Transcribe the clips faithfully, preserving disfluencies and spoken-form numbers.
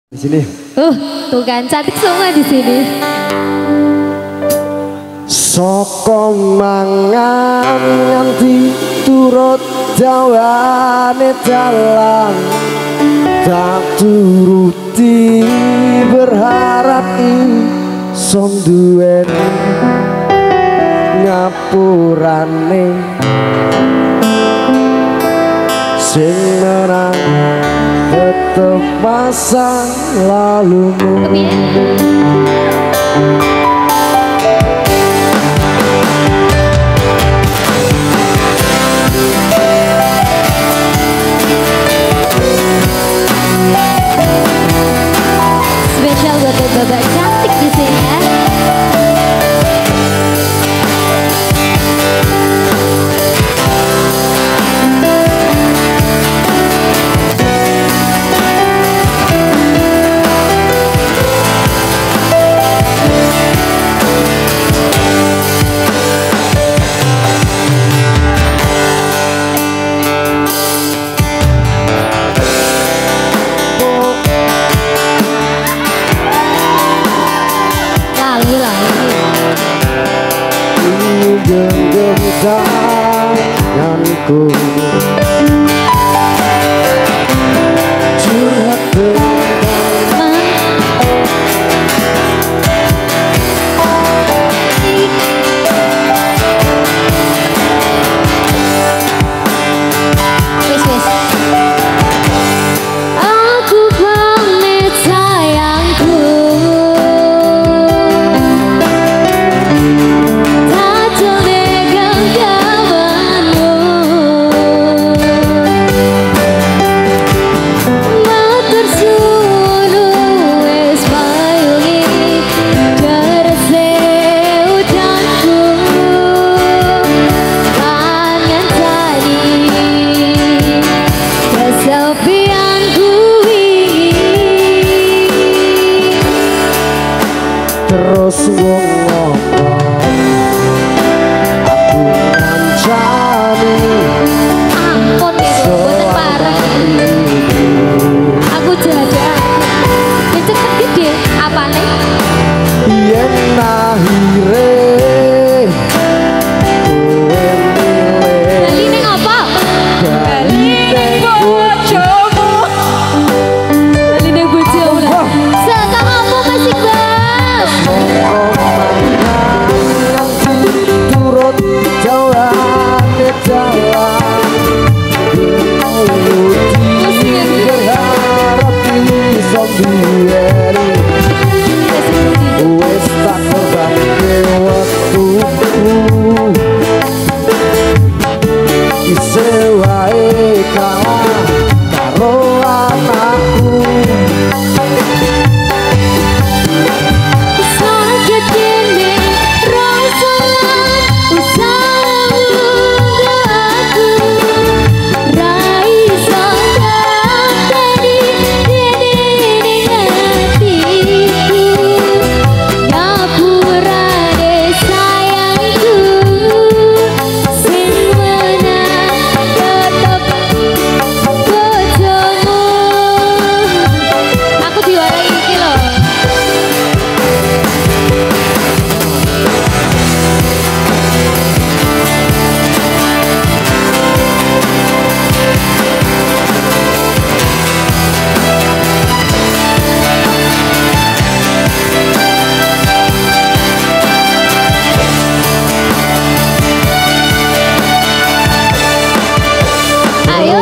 Di sini. Uh, tuh kan cantik semua di sini. Soko mangan nganti turut jawane dalan, tak turuti berharap iso duweni ngapurane sing menang tetep masa lalumu. Spesial buat babak cantik di sini ya. Genggam tanganku, curhat tentang Wis wis. Aku pamit sayangku. terus ngomong aku ngancani Ampun itu boten pareng. Aku jajan. Ya cepet gede apane? yen akhire kowe milih Bali ning apa? bali ning bojomu. Bali ning bojomu lah. Sekang apa masih bang? Turut jawane dalan, berharap iso duweni wis tak terbangke wektuku isih wae kalah karo anakku. Sakit ini rasanya usahamu ke aku. Rai sangat tadi dini hatiku. Ngapurane sayangku, sing menang tetep bojomu. Aku diwarai iki loh. Ayo.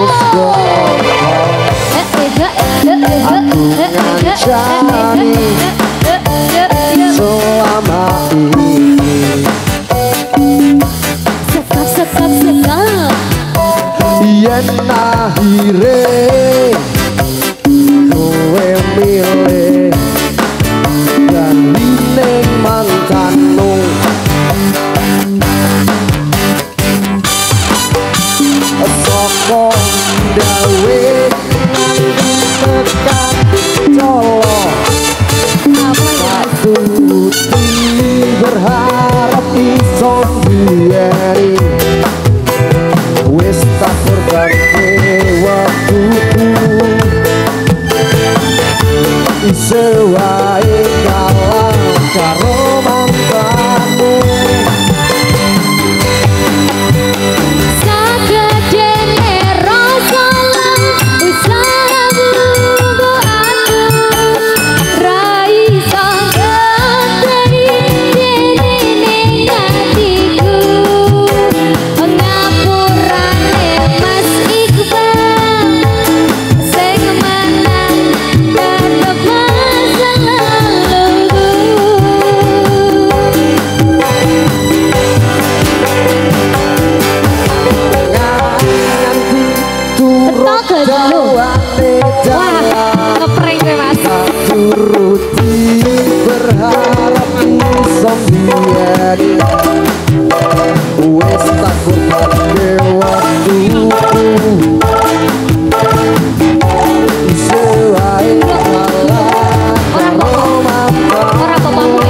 Selama ini Sekap sekap sekap. yen akhire kowe milih bali ning mantanmu. Soko dawe tekan colo sewae kalah karo mangkane sagedene rasa lan usahamu go aku ra iso ngerteni dene ning atiku ngapurane Mas Iqbal sing menang tetep masa laluku nganti turut dawane wah ngeprank gue Mas turuti berharap bisa biari wes takut pake waktuku sewae kalah karo mangkane ora bapakmu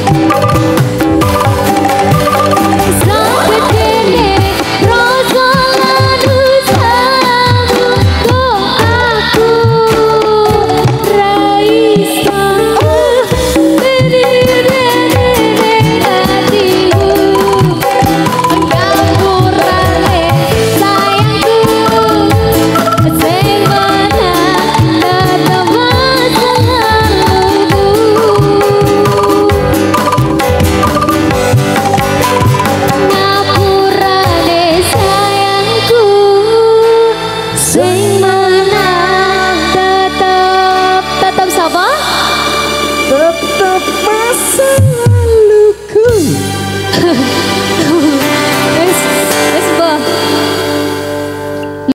sagedene rasa lan usahamu go aku ra iso ngerteni dene atiku ngapurane sayangku sing menang tetep masa laluku ngapurane sayangku sing